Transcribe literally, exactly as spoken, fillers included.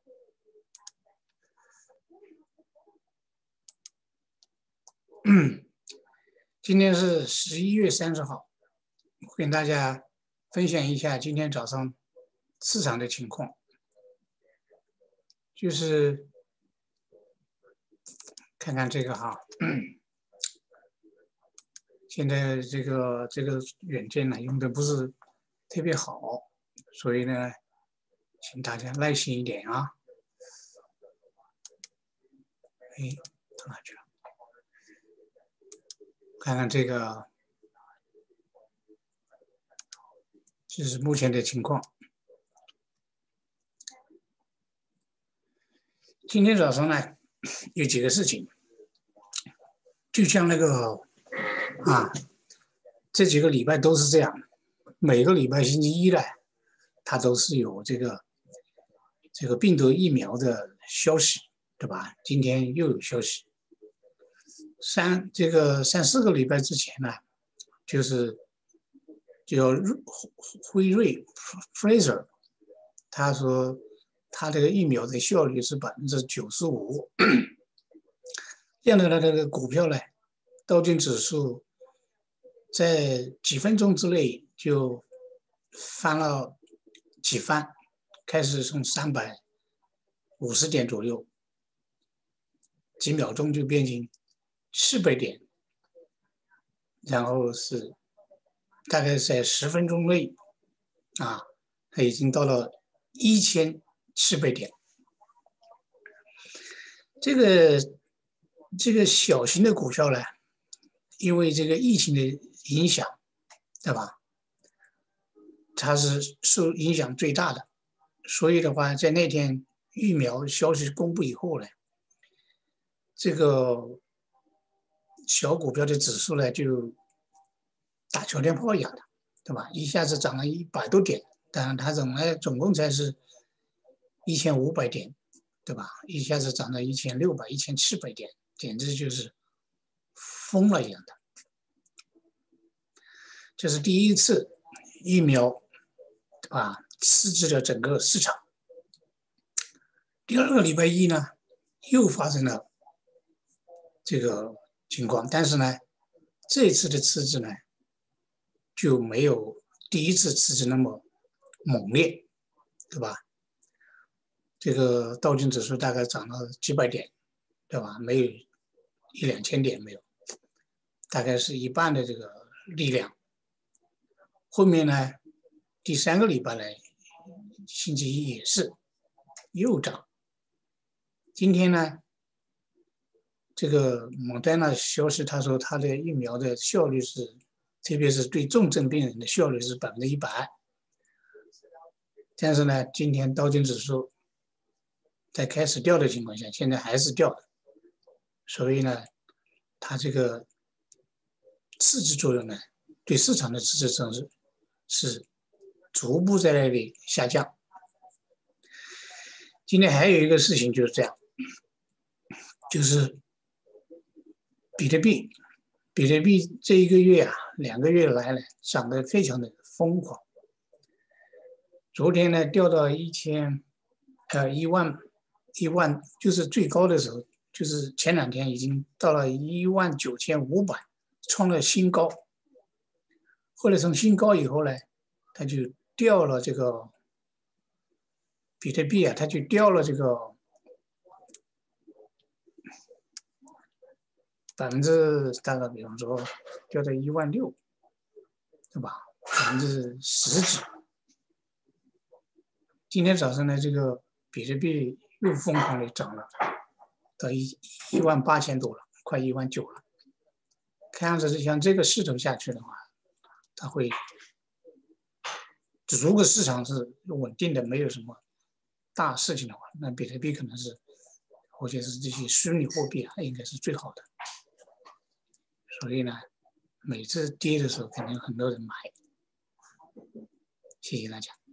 今天是十一月三十号，我跟大家分享一下今天早上市场的情况。就是看看这个哈，现在这个这个软件呢用的不是特别好，所以呢，请大家耐心一点啊。哎，到哪去了？看看这个，这是目前的情况。今天早上呢，有几个事情，就像那个啊，这几个礼拜都是这样，每个礼拜星期一呢，它都是有这个这个病毒疫苗的消息，对吧？今天又有消息。三这个三四个礼拜之前呢，就是叫辉瑞 Fraser， 他说他这个疫苗的效率是百分之九十五，这样的呢，这个股票呢，道琼指数在几分钟之内就翻了几番，开始从三百五十点左右，几秒钟就变成四百点，然后是大概在十分钟内啊，它已经到了一千四百点。这个这个小型的股票呢，因为这个疫情的影响，对吧？它是受影响最大的，所以的话，在那天疫苗消息公布以后呢，这个小股票的指数呢就打小电炮一样的，对吧？一下子涨了一百多点，当然它总呢总共才是一千五百点，对吧？一下子涨到一千六百、一千七百点，简直就是疯了一样的。这是第一次疫苗啊刺激了整个市场。第二个礼拜一呢，又发生了这个情况，但是呢，这次的刺激呢就没有第一次刺激那么猛烈，对吧？这个道琼指数大概涨了几百点，对吧？没有一两千点没有，大概是一半的这个力量。后面呢，第三个礼拜呢，星期一也是又涨。今天呢，这个莫丹娜消息，他说他的疫苗的效率是，特别是对重症病人的效率是百分之一百。但是呢，今天道琼指数在开始掉的情况下，现在还是掉的，所以呢，它这个刺激作用呢，对市场的刺激作用是是逐步在那里下降。今天还有一个事情就是这样，就是比特币，比特币这一个月啊，两个月来呢，涨得非常的疯狂。昨天呢，掉到一千，呃，一万，一万，就是最高的时候，就是前两天已经到了一万九千五百，创了新高。后来从新高以后呢，它就掉了这个比特币啊，它就掉了这个百分之大概，比方说掉到一万六，对吧？百分之十几。今天早上呢，这个比特币又疯狂的涨了，到一一万八千多了，快一万九了。看样子是像这个势头下去的话，它会，如果市场是稳定的，没有什么大事情的话，那比特币可能是，或者是这些虚拟货币啊，应该是最好的。所以呢，每次跌的时候，肯定很多人买。谢谢大家。